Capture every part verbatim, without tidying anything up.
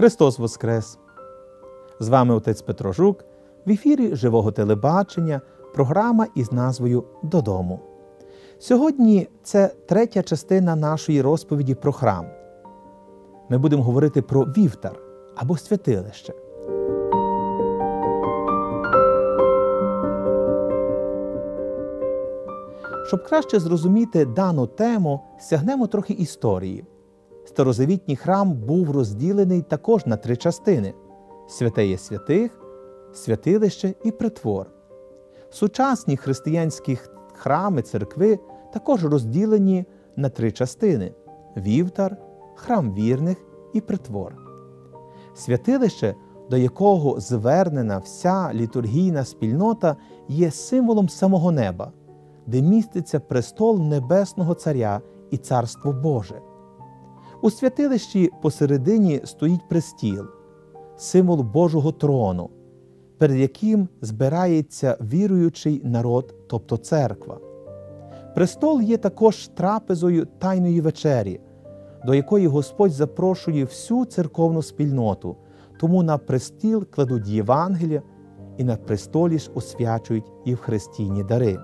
Христос Воскрес! З вами отець Петро Жук, в ефірі Живого телебачення, програма із назвою «Додому». Сьогодні це третя частина нашої розповіді про храм. Ми будемо говорити про вівтар або святилище. Щоб краще зрозуміти дану тему, сягнемо трохи історії. Старозавітній храм був розділений також на три частини – святеє святих, святилище і притвор. Сучасні християнські храми, церкви також розділені на три частини – вівтар, храм вірних і притвор. Святилище, до якого звернена вся літургійна спільнота, є символом самого неба, де міститься престол Небесного Царя і Царство Боже. У святилищі посередині стоїть престіл, символ Божого трону, перед яким збирається віруючий народ, тобто церква. Престол є також трапезою Тайної вечері, до якої Господь запрошує всю церковну спільноту, тому на престіл кладуть Євангелія і на престолі ж освячують євхаристійні дари.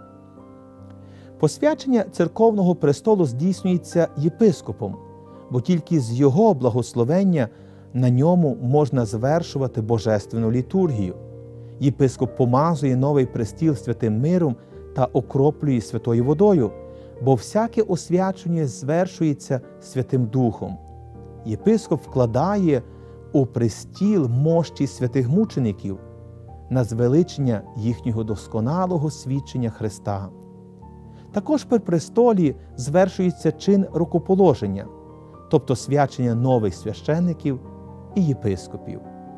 Посвячення церковного престолу здійснюється єпископом, бо тільки з його благословення на ньому можна звершувати божественну літургію. Єпископ помазує новий престіл святим миром та окроплює святою водою, бо всяке освячення звершується Святим Духом. Єпископ вкладає у престіл мощі святих мучеників на звеличення їхнього досконалого свідчення Христа. Також при престолі звершується чин рукоположення, тобто свячення нових священиків і єпископів.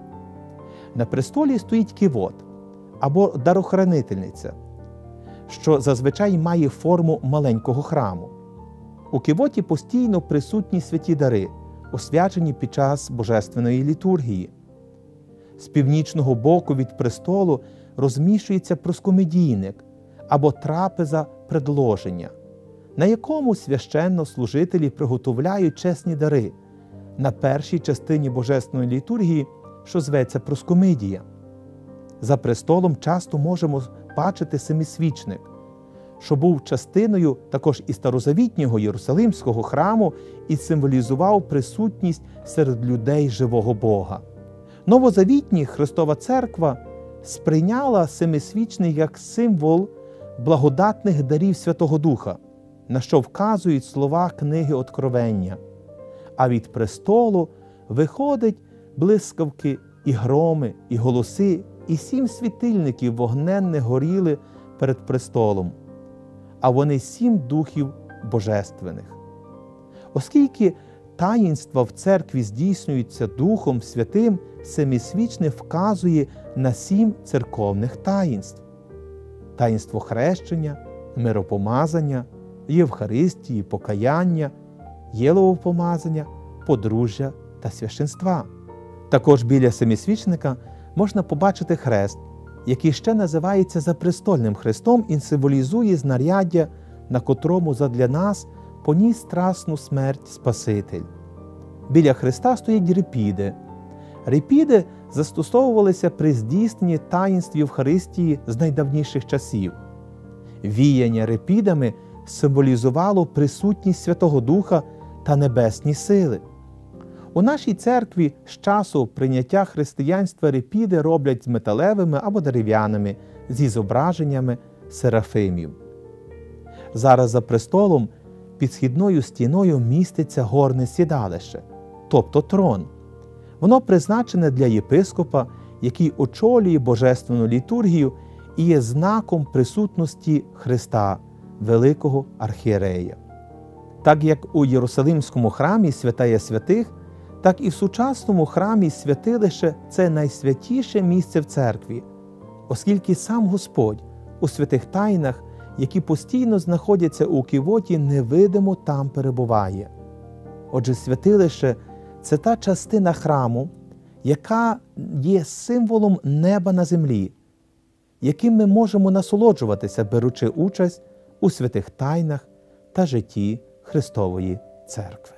На престолі стоїть кивот або дарохранительниця, що зазвичай має форму маленького храму. У кивоті постійно присутні святі дари, освячені під час божественної літургії. З північного боку від престолу розміщується проскомедійник або трапеза предложення, на якому священнослужителі приготовляють чесні дари на першій частині божественної літургії, що зветься проскомидія. За престолом часто можемо бачити семисвічник, що був частиною також і старозавітнього Єрусалимського храму і символізував присутність серед людей живого Бога. Новозавітня Христова Церква сприйняла семисвічник як символ благодатних дарів Святого Духа, на що вказують слова книги Откровення. А від престолу виходять блискавки і громи, і голоси, і сім світильників вогненних горіли перед престолом, а вони сім духів божественних. Оскільки таїнства в церкві здійснюються Духом Святим, семисвічник вказує на сім церковних таїнств: таїнство хрещення, миропомазання, Євхаристії, покаяння, єловопомазання, подружжя та священства. Також біля семисвічника можна побачити хрест, який ще називається запрестольним хрестом і символізує знаряддя, на котрому задля нас поніс страсну смерть Спаситель. Біля хреста стоять репіди. Репіди застосовувалися при здійсненні таїнств Євхаристії з найдавніших часів. Віяння репідами символізувало присутність Святого Духа та небесні сили. У нашій церкві з часу прийняття християнства репіди роблять з металевими або дерев'яними, зі зображеннями серафимів. Зараз за престолом під східною стіною міститься горне сідалище, тобто трон. Воно призначене для єпископа, який очолює божественну літургію і є знаком присутності Христа, великого архієрея. Так як у Єрусалимському храмі святеє святих, так і в сучасному храмі святилище – це найсвятіше місце в церкві, оскільки сам Господь у святих тайнах, які постійно знаходяться у кивоті, невидимо там перебуває. Отже, святилище – це та частина храму, яка є символом неба на землі, яким ми можемо насолоджуватися, беручи участь у святих тайнах та житті Христової Церкви.